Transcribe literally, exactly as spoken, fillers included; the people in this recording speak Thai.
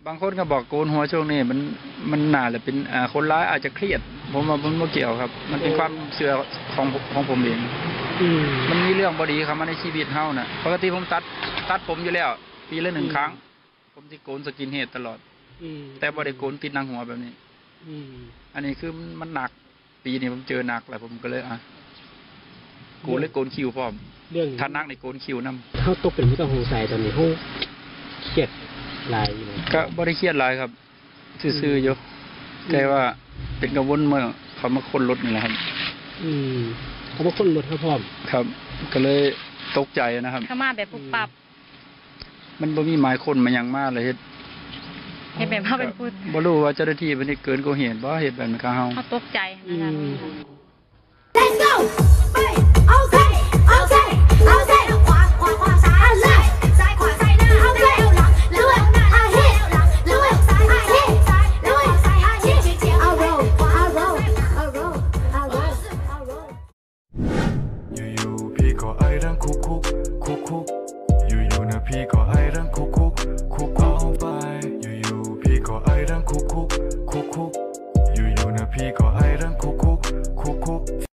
บางคนก็บอกโกนหัวช่วงนี้มันมันน่าจะเป็นอ่าคนร้ายอาจจะเครียดผมว่ามันไม่เกี่ยวครับมันเป็นความเชื่อของของผมเองมันมีเรื่องบดีเข้ามาในชีวิตเฮาน่ะปกติผมตัดตัดผมอยู่แล้วปีละหนึ่งครั้งผมที่โกนสกินเฮดตลอดแต่บ่ได้โกนติดนางหัวแบบนี้อันนี้คือมันหนักปีนี้ผมเจอหนักแล้วผมก็เลยอ่ะโกนเลยโกนคิ้วพร้อมเรื่องถ้านักในโกนคิ้วนำเขาตกเป็นผู้ต้องสงสัยตอนนี้เขาเครียดหลายอยู่ก็บ่ได้เครียดหลายครับซื่อๆอยู่แค่ว่าเป็นกังวลเมื่อเขามาค้นรถนี่แหละครับอืมเขามาค้นรถเขาพร้อมครับก็เลยตกใจนะครับเขามาแบบปุ๊บปั๊บมันบ่มีหมายคนมาอย่างมากเลยเฮ็ดเฮ็ดแบบเขาเป็นผู้บ่รู้ว่าเจ้าหน้าที่มันได้เกินกว่าเหตุบ่เฮ็ดแบบนั้นกับเฮาเขาตกใจนะคะ Let's go ไปเอาใจเอาใจเอาใจขวาขวาขวาซ้ายซ้ายซ้ายขวาซ้ายหน้าเอาใจหลังแล้วหน้าอาเฮแล้วซ้ายอาเฮซ้ายแล้วซ้ายอาเฮเอาโรเอาโรเอาโรเอาโรเอาโรอยู่ๆพี่ก็ไอรังคุกคุกคุกคุกอยู่ๆนะพี่ก็ไอรังคุกคุกคุกคุกไปอยู่ๆพี่ก็ไอรังคุกคุกคุกคุกอยู่ๆนะพี่ก็ไอรังคุกคุกคุกคุก